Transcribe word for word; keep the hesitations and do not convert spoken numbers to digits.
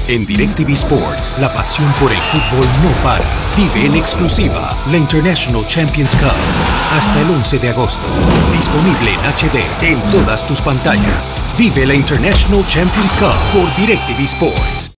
En DirecTV Sports, la pasión por el fútbol no para. Vive en exclusiva la International Champions Cup hasta el once de agosto. Disponible en H D en todas tus pantallas. Vive la International Champions Cup por DirecTV Sports.